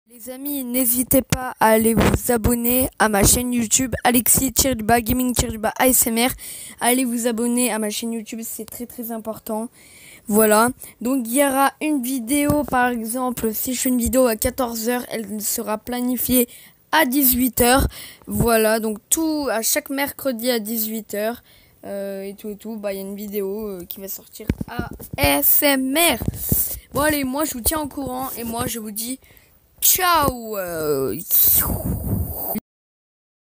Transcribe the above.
Les amis, n'hésitez pas à aller vous abonner à ma chaîne YouTube Alexis Gaming ASMR. Allez vous abonner à ma chaîne YouTube, c'est très très important. Voilà, donc il y aura une vidéo par exemple, si je fais une vidéo à 14h, elle sera planifiée à 18h. Voilà, donc tout à chaque mercredi à 18h. Et tout, bah il y a une vidéo qui va sortir à ASMR. Bon allez, moi je vous tiens au courant et moi je vous dis ciao